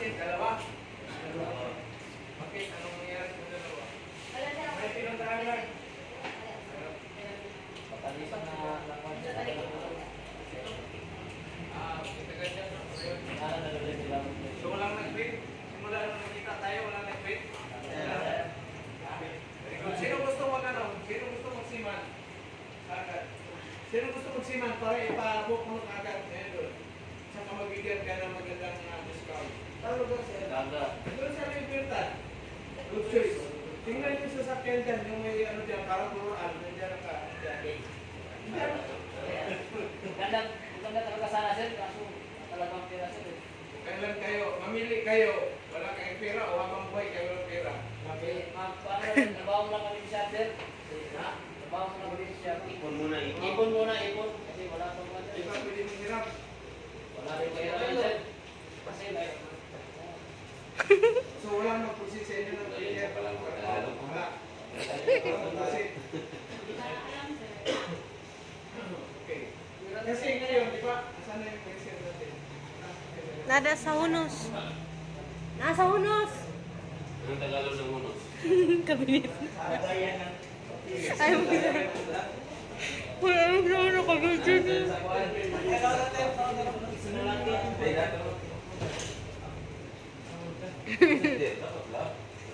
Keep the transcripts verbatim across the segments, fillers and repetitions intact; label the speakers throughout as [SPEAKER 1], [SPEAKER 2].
[SPEAKER 1] natin? Dalawa? Dalawa. Bakit? Anong nangyari sa dalawa? May pinuntahan lang.
[SPEAKER 2] Patalisan na lakwan sa dalawa.
[SPEAKER 1] Ah, kita ganyan.
[SPEAKER 2] Para nalulay sila.
[SPEAKER 1] So walang nag-quit? Simula nung nakita tayo, walang nag-quit? Sino gusto mag ano? Sino gusto magsiman? Agad. Sino gusto magsiman para ipa-book mo agad? Ngayon doon. Saka magbigyan ka ng magandang uh, discount. Talo ba siya?
[SPEAKER 2] Caraga.
[SPEAKER 1] Doon sa Libertad. Good choice. Tingnan niyo sa sakyan dyan, yung may ano dyan, parang turuan. Nandiyan ka.
[SPEAKER 2] Ganda, ganda talaga sana sir. Kaso talagang pera sir.
[SPEAKER 1] Kailan kayo, mamili kayo, wala kayong pera o habang buhay kayo walang pera.
[SPEAKER 2] Okay, ma'am, paano rin? Trabaho mo lang kami siya sir. Ha? Trabaho mo lang kami siya.
[SPEAKER 3] Ipon muna, ipon.
[SPEAKER 2] Ipon muna, ipon. Kasi wala pang mga
[SPEAKER 1] Di ba pwede mong hirap?
[SPEAKER 2] wala rin kayo rin sir. Kasi may
[SPEAKER 1] So walang mag-proceed sa inyo ng pamilya pa lang. Wala. Okay. Kasi ngayon, di ba? Asan na yung president natin?
[SPEAKER 4] Nada sa hunos. Nasa hunos.
[SPEAKER 3] Anong Tagalog ng unos?
[SPEAKER 4] Kabinet. Ayaw mo kita. Wala ang sa hunos kabinet.
[SPEAKER 3] Hindi, dapat lang.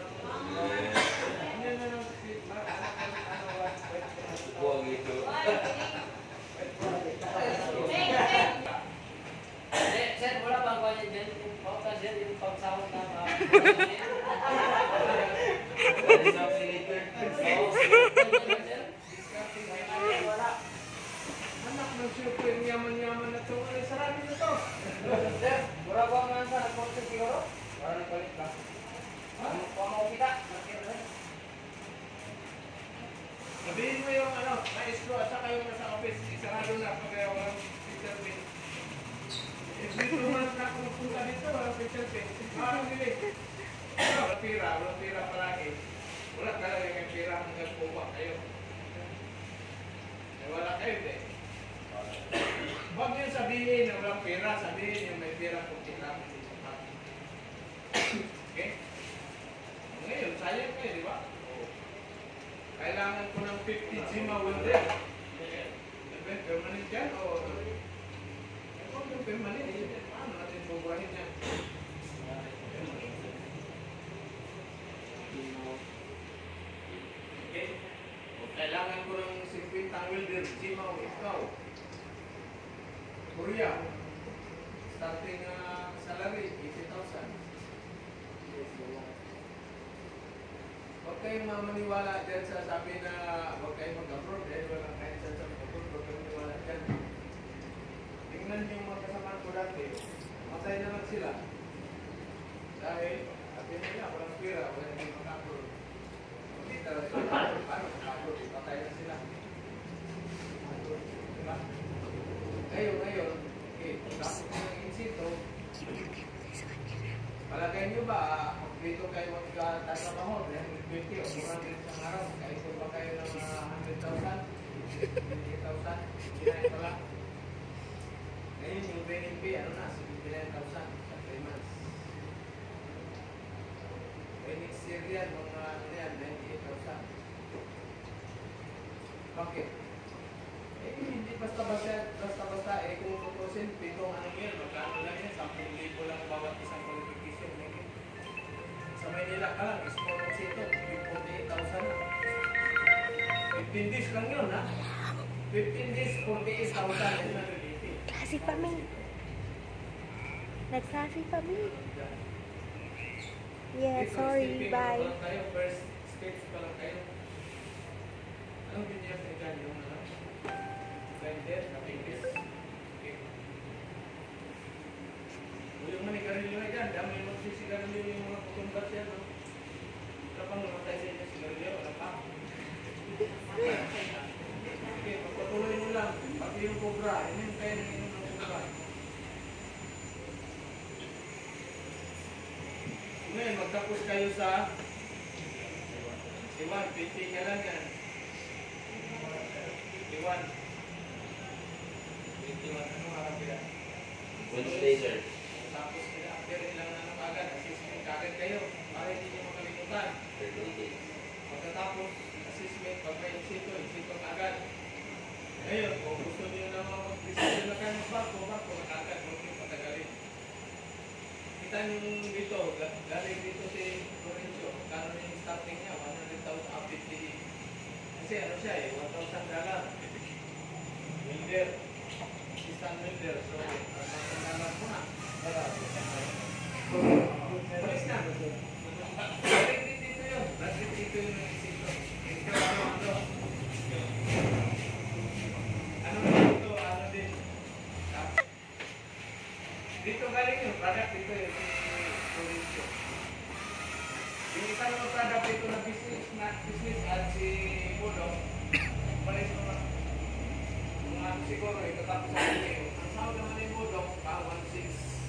[SPEAKER 3] Buwag ito.
[SPEAKER 2] sir, wala bang kanya dyan? Yung pauta sir, yung pagsahod na mga
[SPEAKER 1] Anak ng syupo yung yaman-yaman na ito. Ay, sarami na ito.
[SPEAKER 2] sir, wala bang nga sa nag-porter siguro? Wala nagpalit ka. Ano pa mo kita?
[SPEAKER 1] Sabihin mo yung ano, maestro at saka yung nasa office. Isarado na pag kaya walang picture pin. Every two months na ako magpunta dito, walang picture pin. Ah, hindi. Walang pira, walang pira palagi. Wala talaga yung pira hanggang puwa kayo. Eh, wala kayo eh. Huwag yung sabihin na walang pira, sabihin yung may pira kung kita. Okay? Ngayon, sayang kayo, di ba? Kailangan ko ng fifty G M A welder. Permanent yan o... Kung yung permanent, paano natin bubuhahin yan? Okay? O kailangan ko ng fifty welder, G M A o ikaw. Korea. Starting uh, salary, eighty thousand. Huwag kayong mamaniwala dyan sa sabi na huwag kayong mag-abroad dahil walang kahit sa sa mag-abroad, huwag kayong maniwala dyan. Tingnan niyo yung mga kasama ko dati, matay na lang sila. Dahil, sabi nila, walang pira, walang hindi mag-abroad. Hindi talaga sila, paano mag-abroad, matay na sila. Diba? Ngayon, ngayon, okay, tapos ng insito, palagay nyo ba, dito kayo magtatrabaho, one twenty o four hundred sa araw, kahit kung ba kayo ng one hundred thousand, twenty thousand, fifty-nine pala. Ngayon yung B N P, ano na, fifty-nine thousand sa three months. By next year yan, mga ano yan, ninety-eight thousand. Bakit? Eh, hindi basta-basta, basta-basta, eh kung tutusin, pitong ano yan, magkano lang yan, ten thousand lang bawat isang qualification. Sa Maynila ka lang, small sito, forty-eight thousand na. fifteen days lang yun, ha? fifteen days, forty-eight thousand.
[SPEAKER 4] Klase pa mi. Nagklase pa mi. Yeah, sorry, bye.
[SPEAKER 1] First stage pa lang kayo. Anong binigyan sa dyan? Yung ano? Blender, kapingis. Okay. Yung manigarilyo na dyan, dami yung magsisigarilyo yung mga kutumbat yan, no? Wala pang namatay sa inyo sigarilyo, wala pa. Okay, pagpatuloy nyo lang. Pati yung cobra, yun yung kayo ng inom ng cobra. Ngayon, magtapos kayo sa Iwan, twenty ka lang yan. Iwan. twenty-one, ano harap yan?
[SPEAKER 3] Wednesday, sir.
[SPEAKER 1] Sa Tapos after ilang ano agad, assessment agad kayo para hindi nyo makalimutan. Pagkatapos assessment, pag may insito, insito agad. Ngayon, kung gusto nyo na mag-decision na kayo mag-barko, barko na agad, huwag nyo patagalin. Kita nyo dito, galing dito si Lorenzo, kano na yung starting niya, one hundred thousand update P D. Kasi ano siya eh, one thousand dollar. Builder, assistant builder, so one thousand dollar muna. Palis na. Balik dito yun. Balik dito yun ang isip ko. Ito ano, ano. Ano dito, ano din. Dito galing yung product dito yung Lorenzo. Yung isa naman product dito na business na business at si Bodo, palis mo na. Kung ano siguro, ito tapos sa akin. Ang sound naman ni Bodo, pa one six.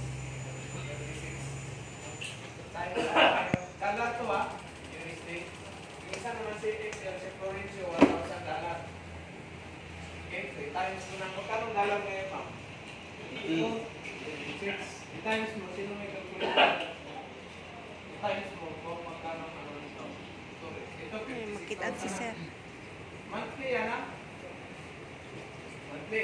[SPEAKER 1] Dollar to ah, yung mistake. Yung isa naman si Excel, si Florencio, one thousand dollar. Okay, three times mo ng magkano dollar ngayon, ma'am? six. three times mo, sino may calculator? three times mo, kung magkano ano nito. Ito,
[SPEAKER 4] Ay, makitaan si sir.
[SPEAKER 1] monthly yan ah? Monthly.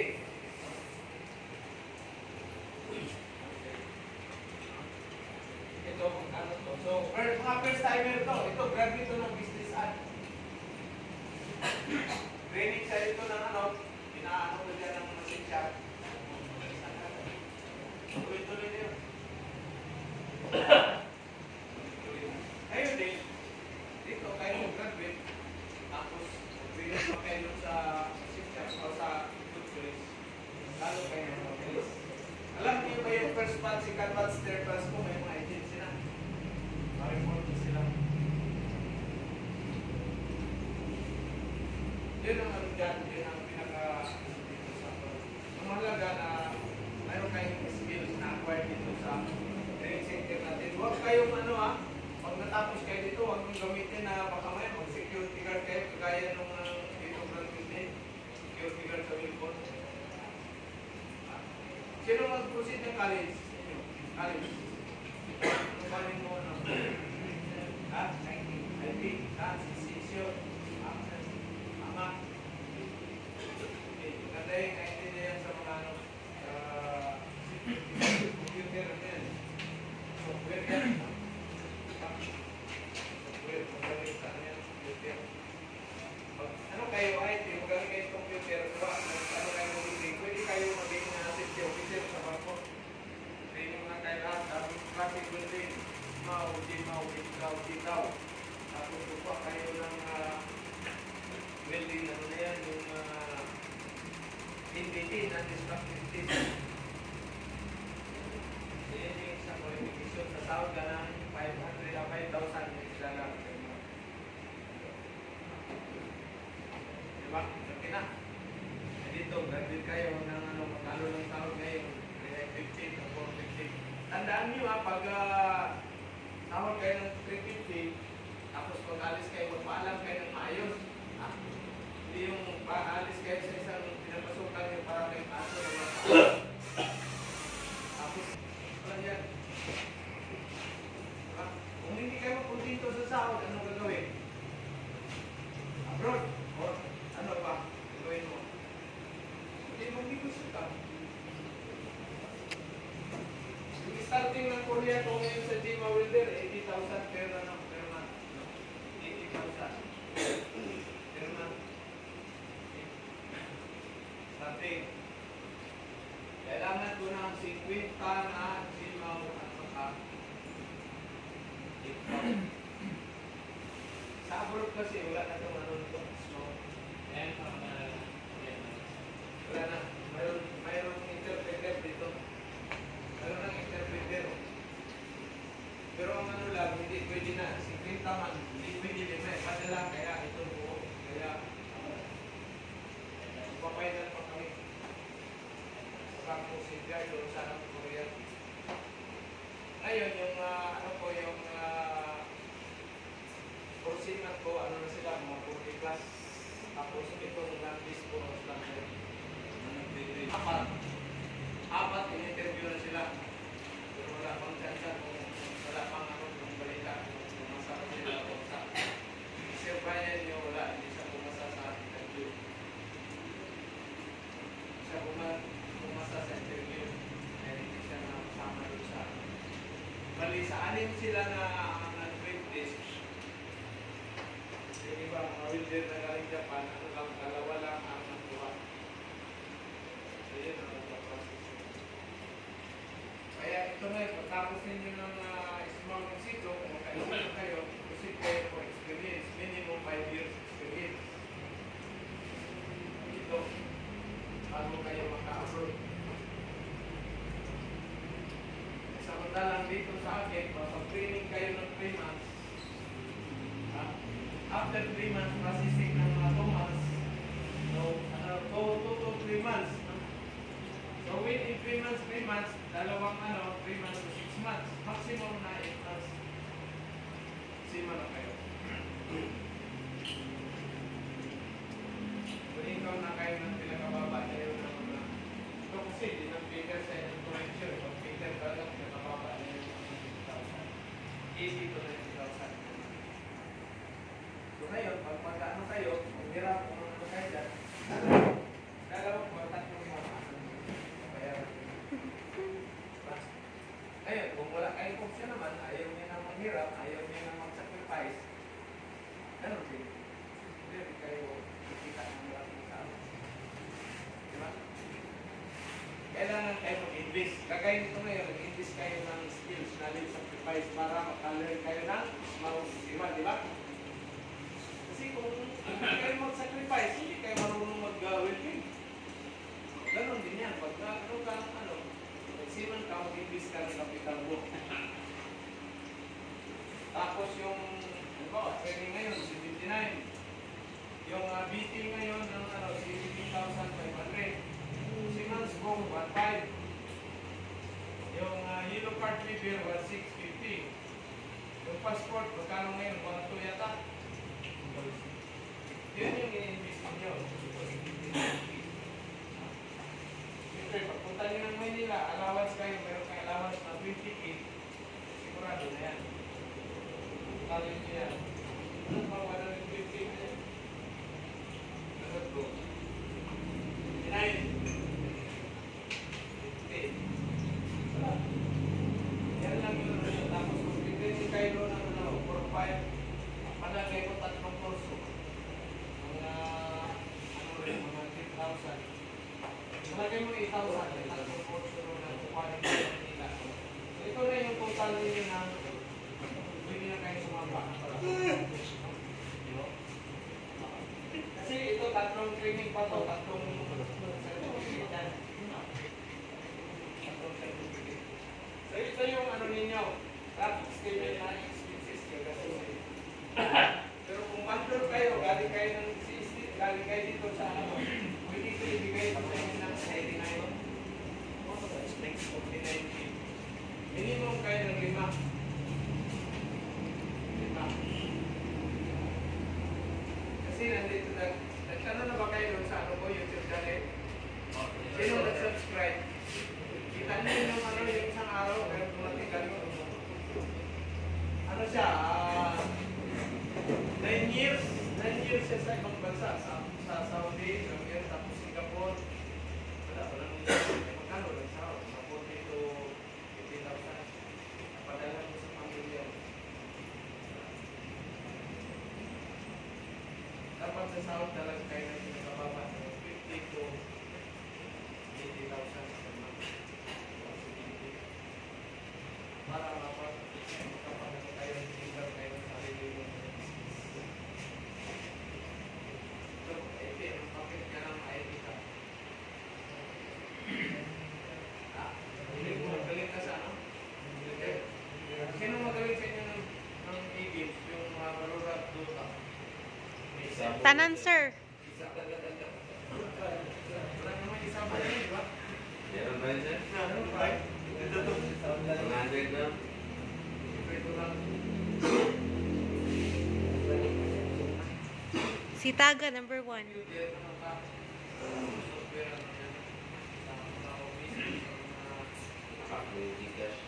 [SPEAKER 1] Ito, ano to? So, first, mga first timer to. Ito, grab ito ng business ad. Training siya ito ng ano, pinaano ko dyan ng message chat. Tuloy-tuloy na yun. Ayun din, dito kayo mag-graduate, tapos mag-graduate pa kayo sa message chat o sa tutorials. Lalo kayo ng tutorials. Alam niyo ba yung first batch, second batch, third batch ko, may mga agency na. Ma-report sila. Yun ang ano dyan, yun ang pinaka dito sa ang mahalaga na mayroon kayong skills na acquired dito sa training center natin. Huwag kayong ano ah, pag natapos kayo dito, huwag nyo gamitin na baka may mag-security guard kayo, kagaya nung uh, dito graduate, security guard sa Wilcon. Sino mag-proceed ng college? College. Ano ba rin mo? Ano? Ha? I T. Ha? Sisyon. Ama. Okay. Maganda yung naintindihan sa mga ano, computer yan. Software yan. Software. Magaling sa ano yan. Computer. Ano kayo I T? Magaling kayo computer. Ano kayo magiging? Pwede kayo magiging na safety officer sa barko. Training na kayo lahat. Tapos classic building. S M A W, G M A W, Ikaw, Ikaw. Tapos lupa kayo ng uh, building, ano na yan, yung uh, N B T, non-destructive test. Yan yung isang qualification sa sahod ka ng five hundred na five thousand isla lang. Diba? Sabi na. Dito, graduate kayo ng ano, magkano ng sahod ngayon, three fifty to four fifty. Tandaan nyo ha, pag uh, sahod kayo ng three fifty, tapos pag alis kayo, magpaalam kayo ng maayos. Ha? Hindi yung paalis kayo sa isang pinapasukan nyo para kayo aso ng mga paalam. Tapos, ano yan? Diba? Kung hindi kayo magpunta sa sahod, anong gagawin? Abroad? O ano ba? Gagawin mo? Hindi mag-negosyo ka. Yung starting ng Korea ko ngayon sa G M A W Welder, eighty thousand per ano, per month. eighty thousand per month. Starting. Kailangan ko ng fifty na G M A W at maka sa abroad kasi wala na itong ano nito. So, wala na. Mayroon, mayroon interpreter dito. Mayroon ng interpreter. Pero ang ano lang, hindi pwede na. fifty man, hindi pwede lima. Padala kaya ito buo. Kaya, papainan pa kami. Sa Bangkok City, doon sa Korea. Ngayon, yung uh, ano po, yung uh, kursingan ko, ano na sila, mga forty plus. Tapos ito, lang-list ko, lang apat. Apat, in-interview na sila. Pero wala anim sila na nag-trade disk. Yung iba, mga welder na galing Japan, ano lang, dalawa lang ang nakuha. So yun ang nagpa-process. Kaya ito na, pagtapos ninyo ng uh, SMAW ng sito, kung makaisip kayo, proceed kayo for experience, minimum five years experience. Ito, bago kayo maka-abroad. Samantalang dito sa akin, pag-training kayo ng three months, ah, after three months, processing ng mga two months, so, ano, two to three months. So, within three months, three months, dalawang ano, three months to six months, maximum na eight months. Sima na kayo. Kung ikaw na kayo ng pinakababa na yun ng mga, ito kasi, di ng figure sa influencer, pag figure ka lang, pinakababa na yun ng eighty thousand. eighty to ninety thousand. So ngayon, pag mag-ano kayo, kung hirap, kung ano kayo dyan, dalawang kwartat yung mga bayaran. Ngayon, kung wala kayong option naman, ayaw niya na maghirap, ayaw niya na mag-sacrifice, ganun din. Hindi kayo kikita ng maraming tao. Diba? Kailangan kayo mag-invest. Kagaya nito ngayon, mag-invest kayo ng skills, knowledge, sacrifice para makalearn kayo ng SMAW sistema, di ba? Kasi kung hindi kayo mag-sacrifice, hindi kayo marunong mag-welding. Ganon din yan. Pag ano ka ng ano, magsiman ka, mag-invest ka ng capital mo. Tapos yung, ano ba, training ngayon, seventy-nine. Yung uh, B T ngayon, ng ano, seventeen thousand five hundred. Siemens Boom, one point five. Yung uh, yellow card repair, one thousand six hundred fifty. Yung passport, magkano ngayon? one point two yata. Yun yung i-invest nyo. Siyempre, pagpunta nyo ng Manila, allowance kayo, meron kayo allowance na twenty K. Sigurado na yan. Talo nyo yan. Ano ba, one hundred fifty na yan? Ano go? Nine. Yan lang yun. Tapos kung pipili kayo doon ng ano, four five, malagay ko tatlong kurso. Mga, ano rin, mga ten thousand. Malagay mo eight thousand, tatlong kurso doon na kukuhanin ko sa Manila. So ito na yung total ninyo na pwede na kayo sumamba. Kasi ito, tatlong training pa to, tatlong certificate yan. So ito yung ano ninyo, traffic schedule na expenses kayo kasi. Pero kung mandor kayo, galing kayo ng C S T, galing kayo dito sa ano, pwede ito ibigay pa sa inyo ng ninety-nine. forty-nine K. Minimum kayo ng lima. Lima. Kasi nandito, nagtanong na ba kayo doon sa ano ko, YouTube channel? Sino nag-subscribe? Kita niyo yung ano, yung isang araw, pero tumating ganun. Ano siya, ah, nine years, nine years siya sa ibang bansa, sa, sa Saudi, Saudi, tapos Singapore. Wala, wala nung magkano lang sa sa forty to fifty thousand. Napadala mo sa pamilya. Dapat sa Saudi talaga kayo na pinakababa ng fifty to eighty thousand per month. Para dapat makapagod kayo ng tinggal kayo ng sarili mo. So, I T, ang pakit ka ng I T ka. Ah, hindi mo magaling ka sa ano? Sino magaling sa inyo ng ng e-games? Yung mga Valorant, Dota?
[SPEAKER 4] Tanan, sir.
[SPEAKER 1] Isa ka ganda. Wala naman isa ba yun, di ba?
[SPEAKER 3] Meron ba yun, sir?
[SPEAKER 1] Ano ba? Ito to.
[SPEAKER 3] one hundred na.
[SPEAKER 1] Ito lang.
[SPEAKER 4] Si Taga, number one.
[SPEAKER 3] Nakakaligigas.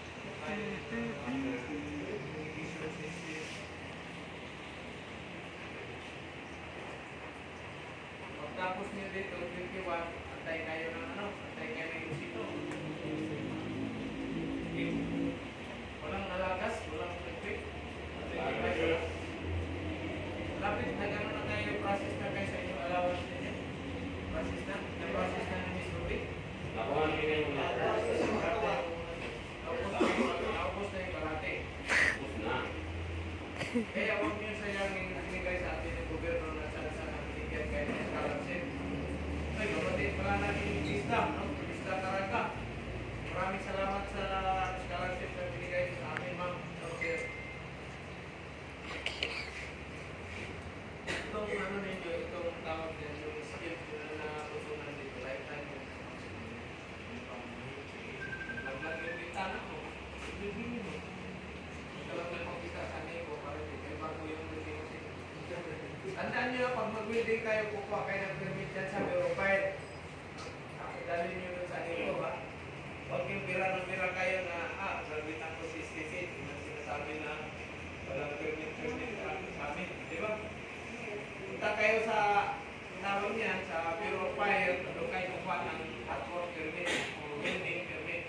[SPEAKER 1] Pagtapos niyo dito, twenty-one, antay kayo ng ano, antay kayo ng isito. Walang nalagas, pangalanan ni TESDA, no? TESDA Caraga. Maraming salamat sa scholarship na binigay sa amin, ma'am. Okay. Itong ano ninyo, itong tawag din, yung skill na natutunan dito, lifetime mo. Naglag yung bintana mo, ibigin mo. Ito lang may pakita sa niyo para di kayo bago yung building mo siya. Tandaan nyo na pag mag-building kayo, kukuha kayo ng permit dyan sa Bureau. Dalhin nyo dun sa niyo, ha? Huwag yung pira ng pira kayo na, ah, gagawin ako si Stacey, yung sinasabi na walang permit-permit sa amin, di ba? Punta kayo sa tawag niyan, sa Bureau of Fire, doon kayo kukuha ng hot work permit o building permit.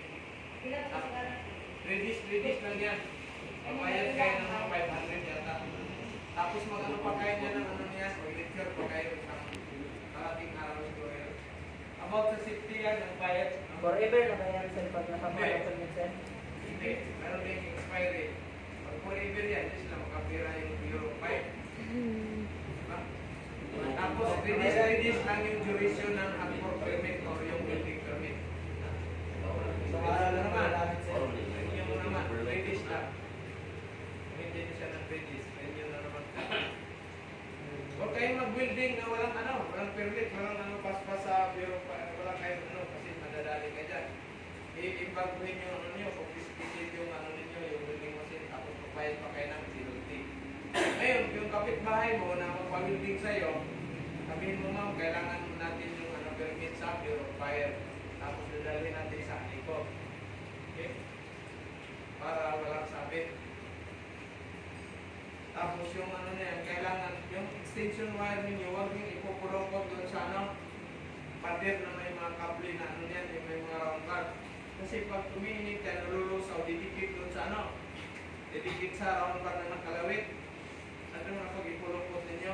[SPEAKER 1] Redis, redis lang yan. Pagbayad kayo ng mga five hundred yata. Tapos mag-ano pa kayo niya ng ano niya, mag-lecture pa kayo isang kalating araw siguro. About sa safety yan, ang bayad.
[SPEAKER 2] Forever na ba yan sa pag nakapala sa minsan?
[SPEAKER 1] Hindi, meron din expiry. Pag forever yan, hindi sila makapira yung Bureau of Fire. Diba? Tapos, redis-redis lang yung duration ng hot work permit o yung building permit. So, ano naman, yung naman, redis lang. Hindi siya ng redis, yun na naman. Huwag kayong mag-building na walang ano, walang permit, walang ano, paspas sa Bureau of Fire, walang kayong ano, kasi madadali ka dyan. I-imbaguhin yung ano nyo, confiscated yung ano ninyo, yung building machine, tapos magbayad pa kayo ng penalty. Ngayon, yung kapitbahay mo na magpag-building sa'yo, sabihin mo, ma'am, kailangan natin yung ano, permit sa Bureau of Fire, tapos dadalhin natin sa ikot. Okay? Para walang sabit. Tapos yung ano na yan, kailangan, yung extension wire ninyo, huwag yung ipupulokot doon sa ano, pader na may mga kable na ano yan, yung may mga round guard. Kasi pag tuminit yan, nalulusaw, didikit doon sa ano, didikit sa round guard na nakalawit. Ano na pag ipulokot ninyo.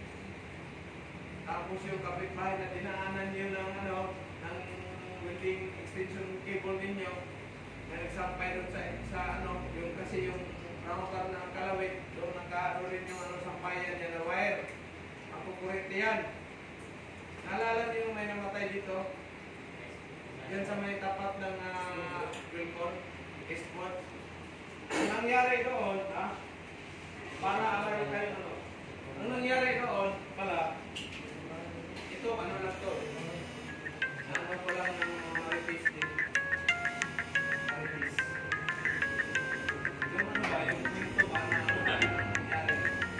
[SPEAKER 1] Tapos yung kapitbahay na dinaanan nyo ng ano, ng welding extension cable ninyo, na nagsampay doon sa, sa ano, yung kasi yung round guard na kalawit, doon nakaano rin yung ano, sampayan yan na wire. Ang kukurente yan. Naalala niyo yung may namatay dito? Yan sa may tapat ng uh, Wilcon, Eastwood. Ang nangyari doon, ha? Para alay kayo ano. Ang nangyari doon, pala, ito, ano lang to? Ano ko lang ng mga repis din. Repis. Yung ano ba, yung kwento ba na ano nangyari?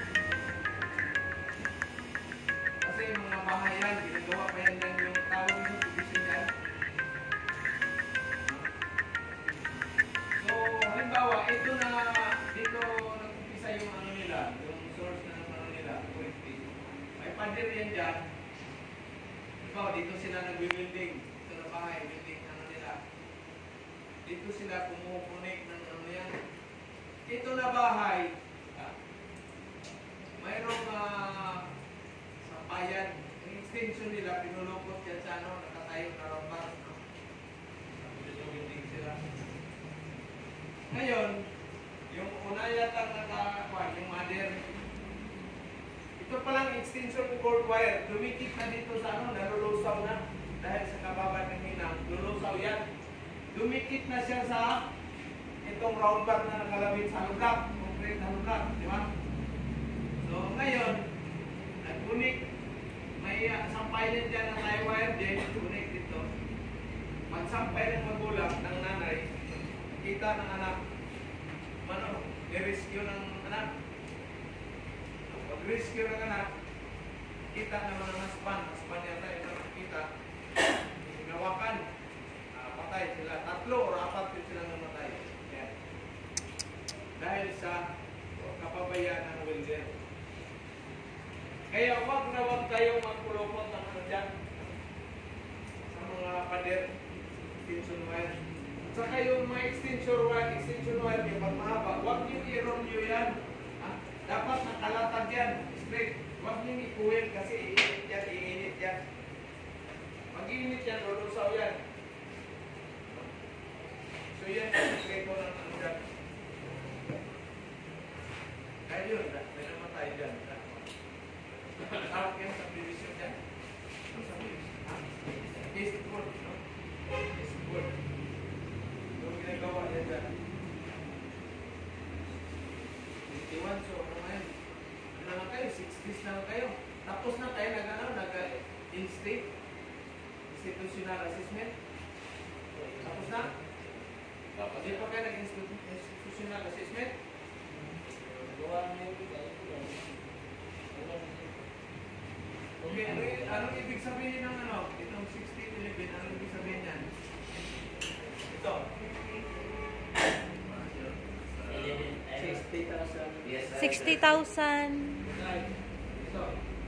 [SPEAKER 1] Kasi yung mga bahayan, ginagawa pa yan lang yung tawag yung division yan. So, halimbawa, ito na, dito nag-umpisa yung ano nila, yung source na ng ano nila, twenty. May pader yan dyan. Halimbawa, dito sila nag-building. Ito na bahay, building ano nila. Dito sila kumukunik ng ano yan. Ito na bahay. Ah, mayroong uh, sampayan. Yung extension nila, pinulukot yan sa ano, nakatayo na rambar. Dito building sila. Ngayon, yung una yata nakakuha, yung mother. Ito palang extension cord wire, dumikit na dito sa ano, nalulusaw na. Dahil sa kababa ng hinang, lulusaw yan. Dumikit na siya sa itong round bar na nakalawit sa lublak, concrete na lublak, di ba? So, ngayon, nag-unik, may uh, sampay din dyan ng tie wire din, unik dito. Magsampay ng magulang ng nanay, kita ng anak, ano, i-rescue ng anak. Pag-rescue ng anak, kita naman ng husband, husband yata yung nakikita, sinawakan, uh, patay sila, tatlo o apat yun sila namatay. Yan. Dahil sa kapabayaan ng welder. Kaya wag na wag kayong magpulokot ng ano dyan sa mga pader, extension wire. Saka yung mga extension wire, extension wire nyo, pag mahaba, huwag nyo i-roll nyo yan. Ha? Dapat nakalatag yan, straight. Huwag nyo i-coil kasi iinit yan, iinit yan. Mag-iinit yan, lulusaw yan. So yan, straight ko ng ano dyan. Kaya yun, may namatay dyan. Tawag yan sa division dyan. Sa division. Ha? State, institutional assessment. Tapos na? Hindi pa kayo nag-institutional assessment? Okay, ano, anong ibig sabihin ng ano? Itong sixteen eleven, anong ibig sabihin yan? Ito.
[SPEAKER 4] sixty thousand.
[SPEAKER 1] Ito.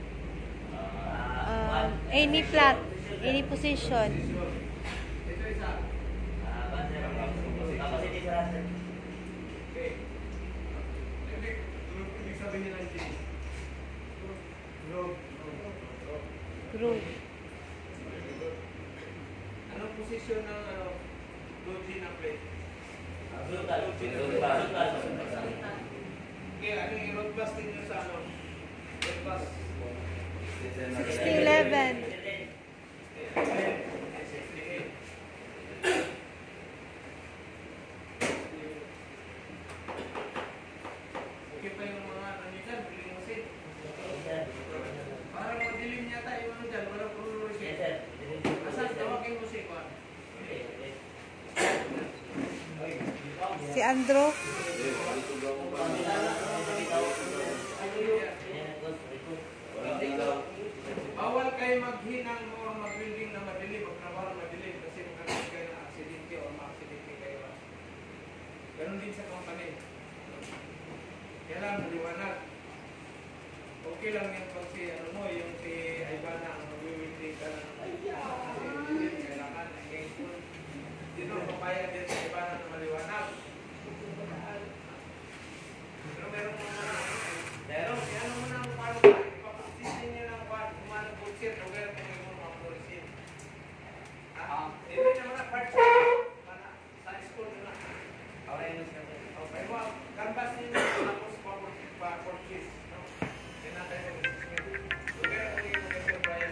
[SPEAKER 4] Uh, any plot, any position.
[SPEAKER 1] Ito isa. Okay. Ibig, ibig sabihin ng G. Group.
[SPEAKER 4] Group.
[SPEAKER 1] Anong posisyon ng ano? G U G na plate? Okay, ano yung road bus ninyo sa ano? Road bus.
[SPEAKER 4] sixty eleven. Okay pa yung mga ano nyo dyan, biling mo sin. Parang madilim yata yung ano dyan, walang prurusin. Asan, tawagin mo si Kwan. Si Andrew.
[SPEAKER 1] Bawal kayo maghinang o mag-building na madilim, magtrabaho na madilim kasi magkakaroon kayo na aksidente o ma-aksidente kayo. Ganon din sa company. Kailangan maliwanag. Okay lang yan pag si, ano mo, yung si Ivana, ang mag-building ka na kasi kailangan engagement. Dito, papayag din si Ivana na maliwanag. Pero meron mo na, meron, ano mo na ang paano ka, ipapasisin nyo ng paano, kumano bullshit, o gano'n kung may mga polisin. Ah, hindi naman na part sa, sa school na. Okay, okay, well, canvas nyo na, tapos pa-purchase. Hindi na tayo mag-assessment. O gano'n kung yung mga Brian,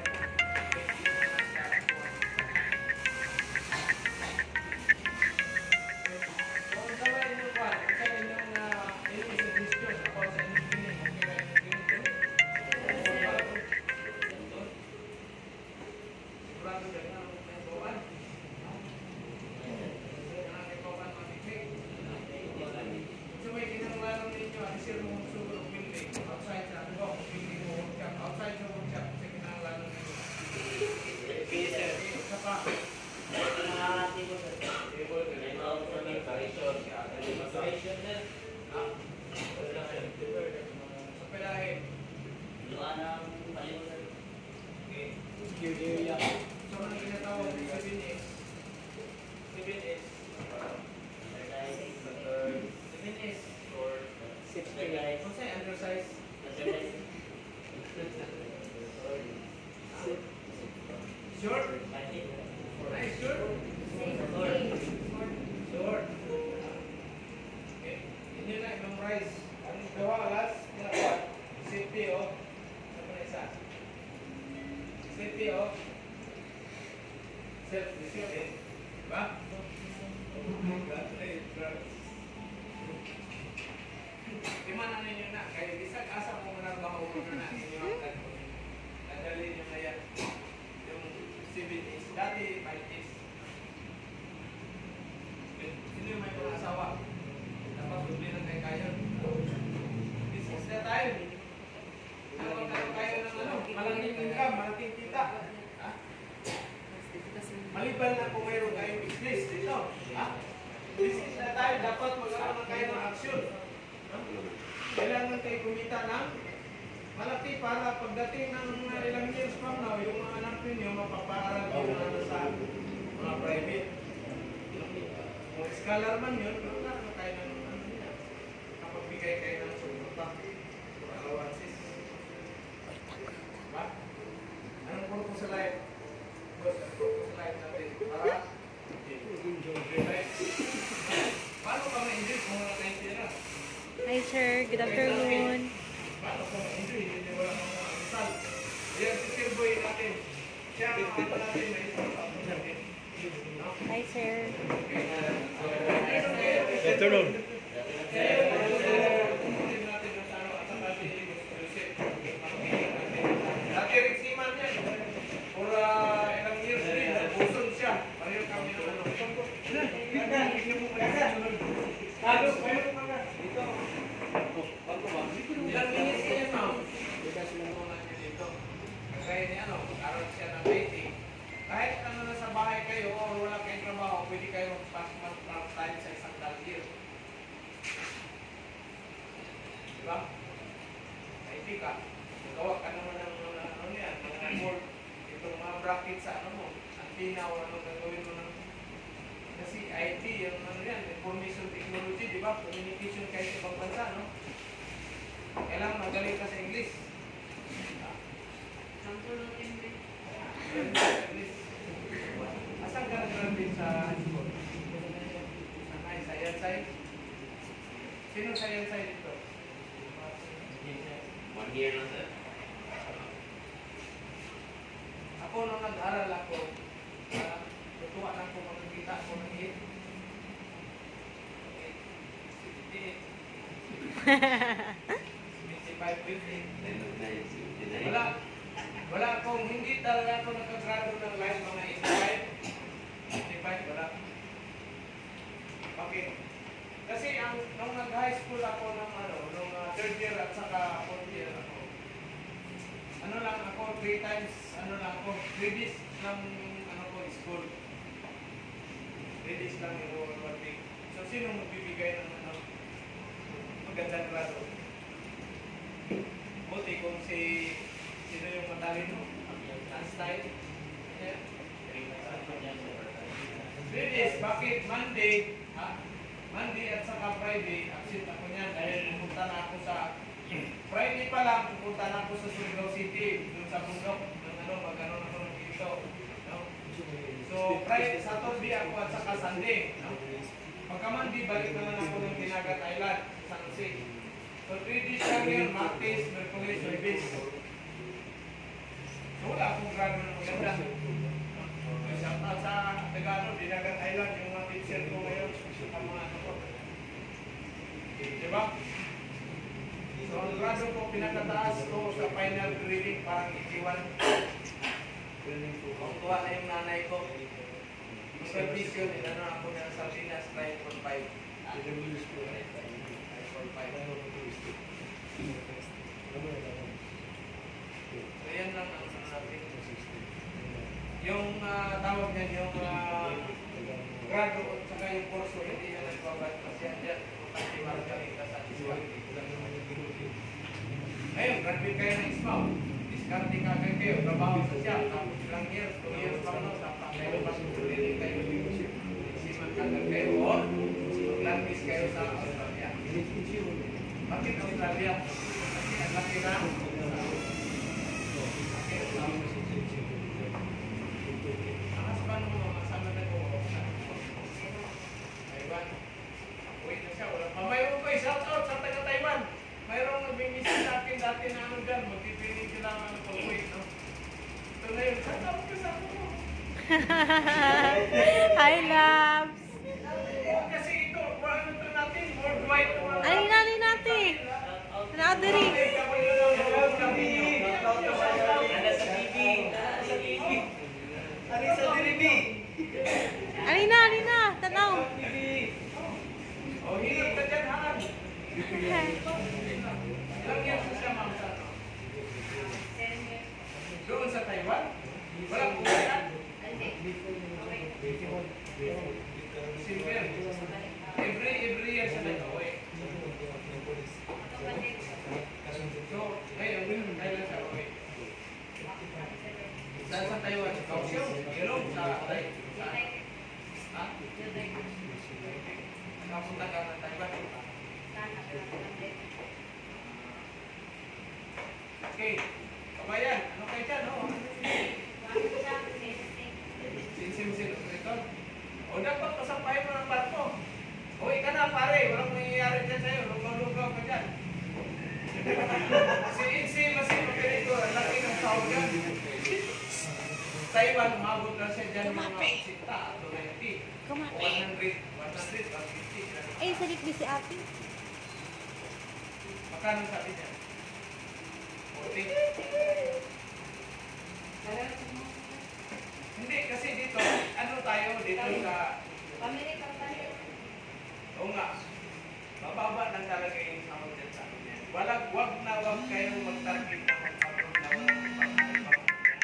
[SPEAKER 1] maliban na kung mayroon kayong business dito. Ha? Business na tayo, dapat magkaroon na kayo ng aksyon. Kailangan kayo kumita ng malaki para pagdating ng ilang years from now, yung mga anak ninyo mapapaaral yung ano sa mga private. Kung scholar man yun, magkaroon na kayo ng ano niya. Kapag bigay kayo ng suporta, allowances. Diba? Anong purpose sa life? Anong purpose sa life natin? Para enjoy life. Paano ka ma-enjoy kung wala tayong tira?
[SPEAKER 4] Hi sir, good afternoon.
[SPEAKER 1] Paano ka ma-enjoy? Hindi wala kang mga asal. Yan, si Sir Boy natin. Siya ang ano natin, may isang tapos natin.
[SPEAKER 4] Hi sir.
[SPEAKER 1] Afternoon. Dati rin si Man yan. bahay ni ano, mag-aral siya ng I T. Kahit ano na sa bahay kayo o wala kayong trabaho, pwede kayo mag-part-time sa isang year. Diba? I T ka. Gawa ka naman ng mga ano yan, mga board, itong mga bracket sa ano mo, antenna o ano gagawin mo ng kasi I T, yung ano yan, information technology, di ba? Communication kayo sa ibang bansa, no? Kailangan magaling ka sa English.
[SPEAKER 4] Sample ng English.
[SPEAKER 1] English. Asan ka nag-graduate sa high school? Sangay, sa Yansay? Sino sa Yansay dito?
[SPEAKER 3] One year na, sir.
[SPEAKER 1] Ako nung nag-aral ako, uh, tutuwa lang ko makikita ako ng hit. seventy-five fifty. Wala. Wala akong, hindi talaga ako nakagrado ng life mga eighty-five. eighty-five, wala. Bakit? Kasi ang, nung nag-high school ako ng ano, nung uh, third year at saka fourth year ako, ano lang ako, three times, ano lang ako, three days ng ano ko, school. Three days lang yung one week. So, sino magbibigay ng ano, magandang grado? Buti kung si, sino yung matalino? Einstein? Yeah. Three days, bakit? Monday, ha? Monday at saka Friday, absent ako niyan dahil pupunta na ako sa Friday pa lang, pupunta na ako sa Surigao City, dun sa bundok, ng ano, mag-ano ako ng dito. No? So, Friday, Saturday ako at saka Sunday. No? Pagka Monday, balik naman ako ng Caraga, Thailand, San Jose. So, three days lang yun, Martes, Merkulis, Huwebes. So, wala akong grado ng maganda. Shout out sa Tagalog, Dinagat Island, yung mga teacher ko ngayon, sa mga ano ko. Diba? So, ang grado ko, pinakataas ko sa final grading, parang eighty-one. Kung tuwa na yung nanay ko, yung servicio, inano ako ng Sardinas, nine point five. nine point five. So, yan lang ang natin. Yung uh, tawag niyan, yung uh, grado at saka yung kurso, hindi yan nagbabat kasi yan dyan. Importante magaling ka sa S M A W. Ngayon, graduate kayo ng S M A W. Diskarte ka agad kayo, trabaho sa siya. Tapos ilang years, two years pa no, tapos kayo pasulitin kayo. Isiman ka agad kayo o mag-lantis kayo sa Australia. Bakit Australia? Kasi ang laki na. Mayroon ko i-shout out sa taga Taiwan. Mayroong nag-visit sa akin dati na ano dyan. Magpipinig sila ng ano pag-wait. No? Ito na yun. Shout out ka sa ako mo.
[SPEAKER 5] Hi, loves.
[SPEAKER 1] Kasi ito, ano ito natin? Worldwide.
[SPEAKER 5] Alin alin natin. Nadiri.
[SPEAKER 2] Ada sa T V. Sa T V. Ada sa T V.
[SPEAKER 5] Alin na, alin na. Tanaw.
[SPEAKER 1] Oh, hirap ka dyan, Han. Ilang years na siya, ma'am, sa ano? Doon sa Taiwan? Walang kumayan? Silver. Every, every year siya nag-away. So, ngayon, Thailand siya away. Saan sa Taiwan? Kaohsiung? Ilong? Sa Tay? Ha? Nakapunta ka ng Taiwan? Okay. Kabayan, ano kayo dyan, no? Sinsim-sim ito. O dapat pasampahin mo ng barko. Uwi ka na, pare. Walang nangyayari dyan sa'yo. Lugaw-lugaw ka dyan. Si Insi, masin makinito. Laki ng tao dyan. Taiwan, umabot na siya dyan mga sita. So, ninety.
[SPEAKER 5] Kumapi.
[SPEAKER 1] one hundred. one hundred. one fifty.
[SPEAKER 5] Ay, salit di si ate.
[SPEAKER 1] Magkano sabi niya? forty. Hindi, kasi dito, ano tayo dito sa... Oo nga. Mababa lang talaga yung sahod dyan sa akin. Wala, wag na wag kayong mag-target na mag-sahod na wag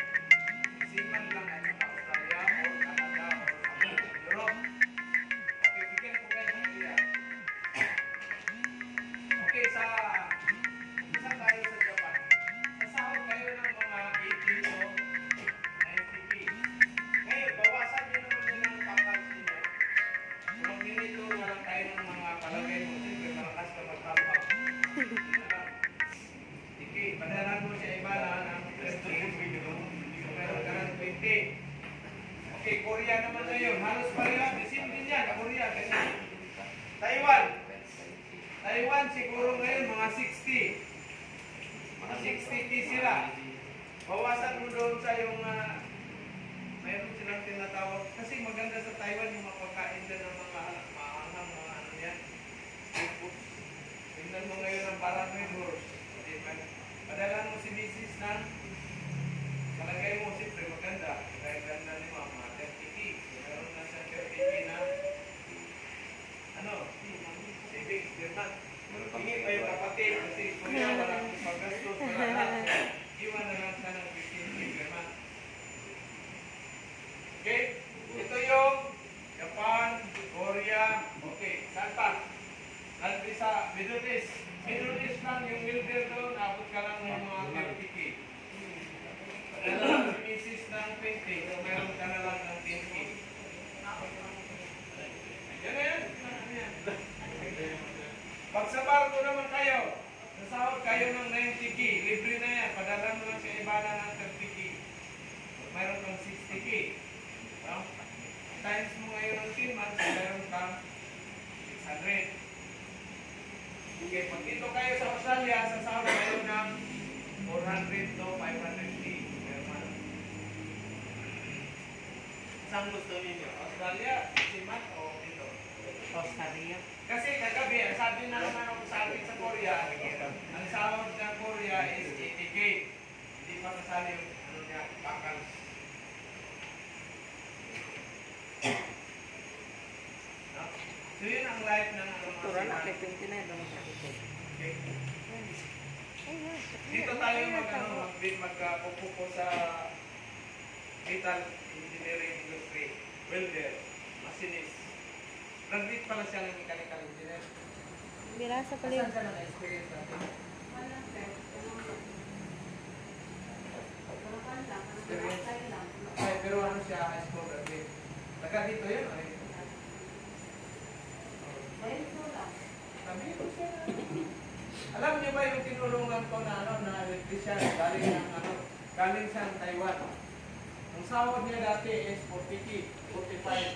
[SPEAKER 1] siguro ngayon mga sixty. Mga sixty T sila. Bawasan mo doon sa yung uh, mayroon silang tinatawag. Kasi maganda sa Taiwan yung mapagkain din ng mga maanghang, mga ano yan. Seafood. Tingnan mo ngayon ang parang horse. Padala mo si misis na palagay mo siyempre maganda. Kaya ganda ni mama. thirty K. Meron na siya thirty K na ano? Savings. Dirman. Hingi pa yung kapatid. Kasi kuya walang paggastos. Wala na. Iwan na lang siya ng fifteen K. Dirman. Okay? Ito yung Japan, Korea. Okay. Saan pa? Nanti sa Middle East. Middle East lang yung milder doon. Abot ka lang ng mga thirty K. Padala lang si misis ng twenty. So meron ka na lang ng ten K. Yan na yan. Pag sa barko naman kayo, nasahod kayo ng ninety K. Libre na yan. Padala mo lang sa ibana ng thirty K. Meron kang sixty K. No? Times mo ngayon ng ten months, meron kang six hundred. Okay, pag dito kayo sa Australia, sa sahod kayo ng four hundred to five hundred K. Saan gusto ninyo? Australia, Simat o dito?
[SPEAKER 4] Australia.
[SPEAKER 1] Kasi kagabi, sabi na naman ako sa atin sa Korea, ang sahod ng Korea is eighty K. Hindi pa kasali yung ano niya, bakal. No? So yun ang life ng ano mga
[SPEAKER 4] Turan
[SPEAKER 1] Simat.
[SPEAKER 4] ako twenty-nine daw siya.
[SPEAKER 1] Okay. Dito tayo mag ano, mag magpupupo sa metal engineering industry, welder, machinist. Nag-meet pala siya ng mechanical engineer.
[SPEAKER 5] Birasa pala
[SPEAKER 1] Saan
[SPEAKER 5] yun.
[SPEAKER 1] siya nag-experience natin? Ay, pero ano siya, high school graduate. Taga dito yun, ay. Sabi ko siya. Alam niyo ba yung tinulungan ko na ano, na electrician, galing ng ano, galing siya ng Taiwan. Ang sahod niya dati is forty K, forty-five.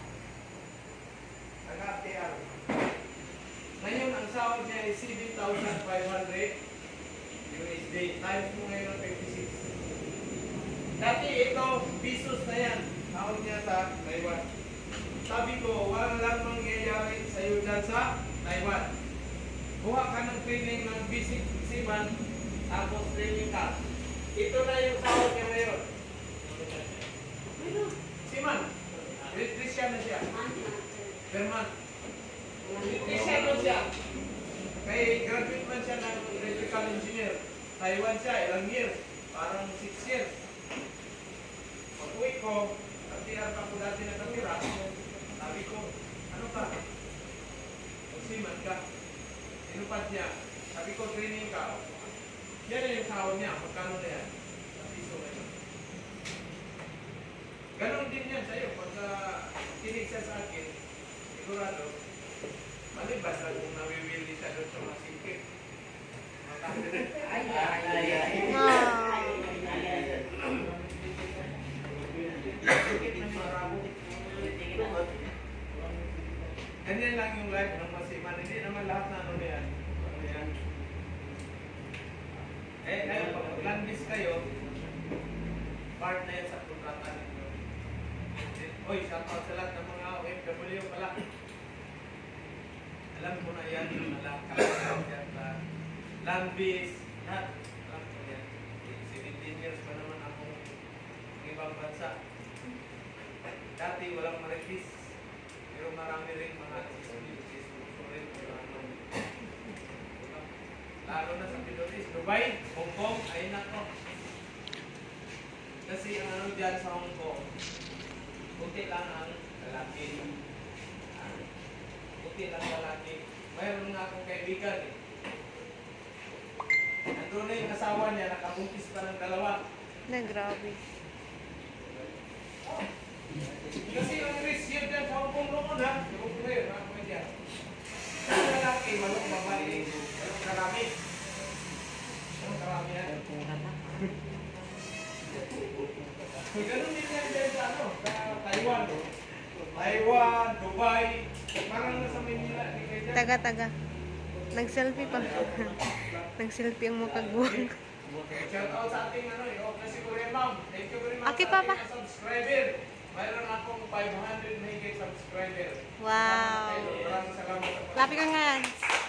[SPEAKER 1] Taga-T R. Ngayon, ang sahod niya is seven thousand five hundred U S D. Times mo ngayon twenty-six. Dati ito, pesos na yan. Sahod niya sa Taiwan. Sabi ko, walang lang mangyayari sa iyo dyan sa Taiwan. Kuha ka ng training ng basic seaman, tapos training ka. Ito na yung sahod niya ngayon. Seaman, electrician na siya. Per month. Electrician na siya. Kaya graduate man siya ng electrical engineer. Taiwan siya, ilang years? Parang six years. Pag-uwi ko, T R pa ko dati na kamera. Sabi ko, ano ka? Seaman ka. Inupad niya. Sabi ko, training ka. Yan na yung sahod niya. Magkano na yan? Sa piso ngayon. Ganon din yan sa'yo. Pagka kinig siya sa akin, sigurado, malibas na kung nawiwili siya doon sa mga singkit.
[SPEAKER 4] Ay, ay, ay, ay.
[SPEAKER 1] Ganyan lang yung life ng masiman. Hindi naman lahat na ano yan. Ano yan. Eh, ngayon, pag mag-landis kayo, part na yan sa kontrata ninyo. Oy, shout out sa lahat ng mga O F W pala. Alam mo na yan, yung malakang at landis, lahat. Alam ko yan. seventeen years pa naman akong ibang bansa. Dati walang maritis. Pero marami rin mga disabilities. Gusto rin mga ano. Lalo na sa Middle East. Dubai, Hong Kong, ay nako. Kasi ang ano dyan sa Hong Kong, kunti lang ang lalaki. Kunti lang lalaki. Mayroon nga akong kaibigan eh. Nandun na yung asawa niya, nakabuntis pa ng dalawa.
[SPEAKER 5] Na, grabe.
[SPEAKER 1] Kasi ang risk yun dyan sa Hong Kong noon ha. Yung prayer, mga komedya. Ang lalaki, manok babae, manok karami. Manok karami yan. Ganun din yan dyan sa ano, sa Taiwan. Taiwan, Dubai, parang nasa Manila.
[SPEAKER 5] Taga-taga. Nag-selfie pa. Nag-selfie ang makagbuwang.
[SPEAKER 1] Shout out sa ating ano, yung kasi ko rin ma'am. Thank you very much
[SPEAKER 5] Okay,
[SPEAKER 1] sa
[SPEAKER 5] Papa.
[SPEAKER 1] ating subscriber. Mayroon akong five hundred mahigit subscriber.
[SPEAKER 5] Wow.
[SPEAKER 1] Maraming salamat sa pag-
[SPEAKER 5] Lapit kang hands.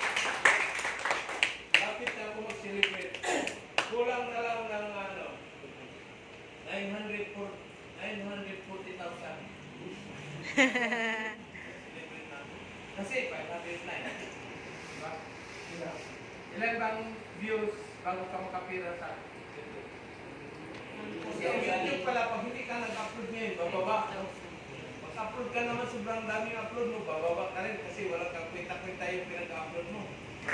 [SPEAKER 1] Lapit na ako mag-celebrate. Kulang na lang ng ano, nine hundred forty thousand. Celebrate na ako. Kasi five hundred na eh. Diba? Ilan bang views bago ka makapira sa YouTube? Kasi ang YouTube pala, pag hindi ka nag-upload ngayon, bababa. Mag-upload ka naman, sobrang daming upload mo, bababa ka rin kasi walang kang kwenta-kwenta yung pinag-upload mo.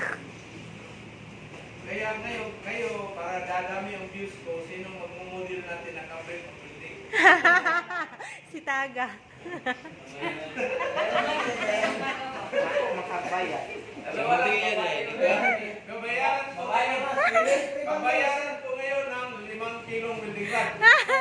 [SPEAKER 1] Kaya ngayon, kayo, para dadami yung views ko, sinong magmumodel natin na coverage of building?
[SPEAKER 5] Si Taga.
[SPEAKER 2] Ako makakbayad.
[SPEAKER 1] Dalawa lang, babayaran ko ngayon. Babayaran ko ngayon ng limang kilong building bag.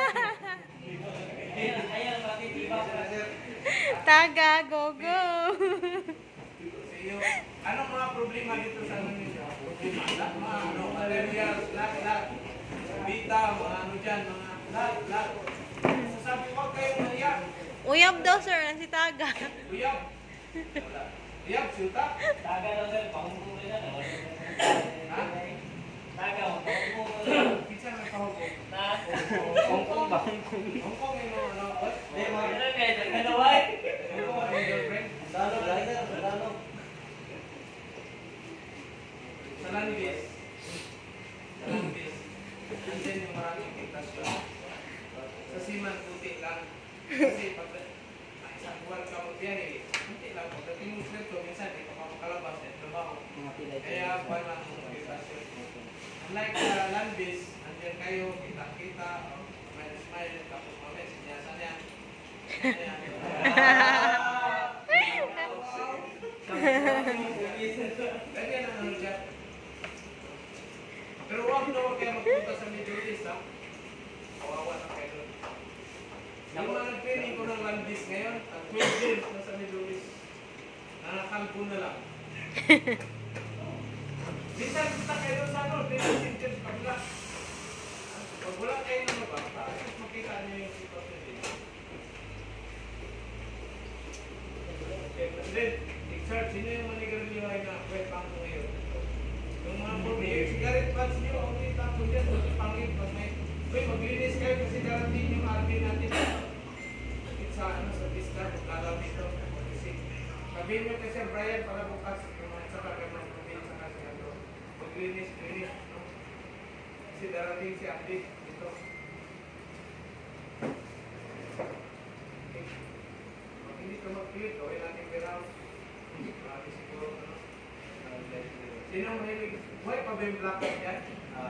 [SPEAKER 2] Ayan, matitiba ko na sir.
[SPEAKER 5] Taga, go go.
[SPEAKER 1] Sa'yo, anong mga problema dito sa ano ninyo? Problema, lahat mga ano, allergies, lahat, lahat. Bita, mga ano dyan, mga lahat, lahat. Sasabi ko, huwag kayong naiyak.
[SPEAKER 5] Uyab daw sir, si Taga.
[SPEAKER 1] Uyab. Wala. Uyab, silta.
[SPEAKER 2] Taga daw sir, pangungkulay na.
[SPEAKER 1] Ha?
[SPEAKER 2] Taga, pangungkulay.
[SPEAKER 1] Kitsa may kahugog.
[SPEAKER 2] Na, Hongkong ba?
[SPEAKER 1] Hongkong yung mga ano, what?
[SPEAKER 2] Eh, mga ano kayo, nagkanaway.
[SPEAKER 1] Hongkong ang girlfriend.
[SPEAKER 2] Dalo, dalo, dalo.
[SPEAKER 1] Sa Landis. Sa Landis. Andyan yung maraming invitasyon. Sa Siman, puti lang. Kasi pag ah, isang buwan ka magbiyahe, puti lang. Pagdating mo sila ito, minsan di ka makakalabas at trabaho. Kaya buwan lang ang invitasyon. Unlike sa Landis, andyan kayo, kita-kita, oh, smile-smile, tapos mamaya sinyasan yan. Ayan. Ganyan ang ano dyan. Pero huwag na huwag kayo magpunta sa Middle East, ha? Kawawa na kayo doon. Yung mga nag-training ko ng Landis ngayon, at twelve days na sa Middle East, nanakalpo na lang. Minsan punta kayo doon sa ano, training center sa kabila. Pag wala kayo na ba, tapos makita niyo yung sitwasyon dito. Okay, and then, exert, sino yung manigarilyohay na wet bank mo ngayon? Yung mga forty years, cigarette butts niyo, ang kita ko dyan, pangit, pag may, uy, maglinis kayo kasi darating yung R B natin. It's sa, ano, sa TESDA, magkalaw dito. Sabihin mo kay Sir Brian para bukas, yung mga sa kagam ng pamilya sa kasi ano, maglinis, linis, no? Kasi darating si Abdi dito. Okay. Pag hindi ka mag-clear, gawin natin warehouse. Marami siguro, ano? Sino mahilig? Buhay pa ba yung black out yan?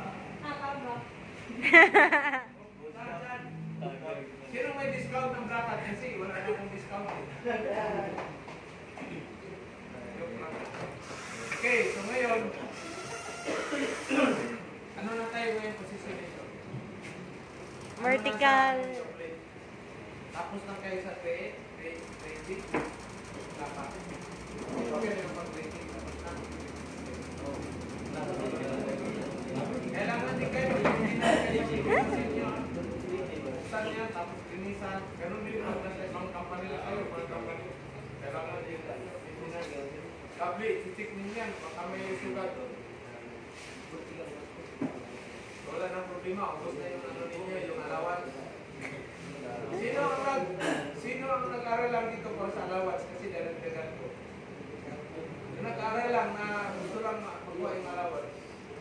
[SPEAKER 1] Sino may discount ng black out? Kasi wala na akong discount. Okay, so ngayon, ano na tayo ngayon position nito?
[SPEAKER 5] Vertical.
[SPEAKER 1] Tapos lang kayo sa trade, trade, trading. Dapat. Okay na yung pag-trading. Kailangan din kayo, hindi na kayo sinisin nyo. Buksan niya, tapos linisan. Ganun din pag nasa ibang company na kayo, mga company. Kailangan din linisan. Kabli, titik ninyo yan, baka may sugat. Wala nang problema, ubos na yung ano ninyo, yung allowance. Sino ang nag, sino ang nag-aral lang dito para sa allowance? Kasi dalagan ko. Yung nag-aral lang na gusto lang magkuha yung allowance.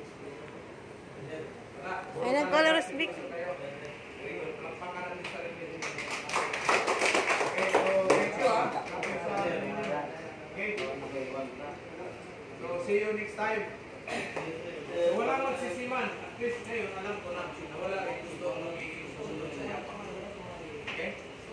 [SPEAKER 5] Ay, nag-color speak.
[SPEAKER 1] Pangkalan din sa rin din. Okay, so thank you ah. Okay. So see you next time. So walang magsisiman. At least ngayon alam ko na na wala rin gusto ang magiging susunod sa yapang. Okay?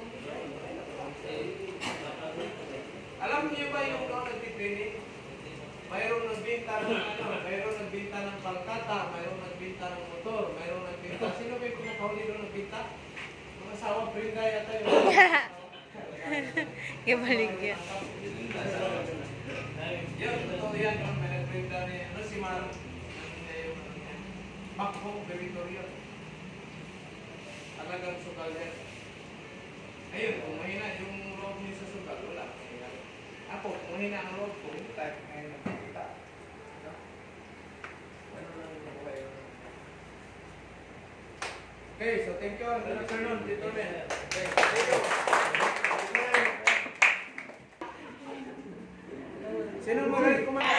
[SPEAKER 1] Alam niyo ba yung mga nagtitraining? Mayroong nagbinta ng ano, mayroong nagbinta ng pangkata, mayroong nagbinta ng motor, mayroong nagbinta. Sino ba yung pinakahuli doon nagbinta? Mga asawa, Brenda yata yun.
[SPEAKER 5] Kaya balik yan.
[SPEAKER 1] Yan, totoo yan. May Brenda ni, ano si Marong, ano niya yung, ano niya, Bakbong Beritorio. Talagang sugal yan. Ayun, kung mahina yung loob niyo sa sugal, wala. Ako, kung mahina ang loob ko, type ngayon nakikita. Ano lang yung buhay yun? Okay, so thank you. Good afternoon, Tito Ben. Okay, thank you. Sino magaling kumain?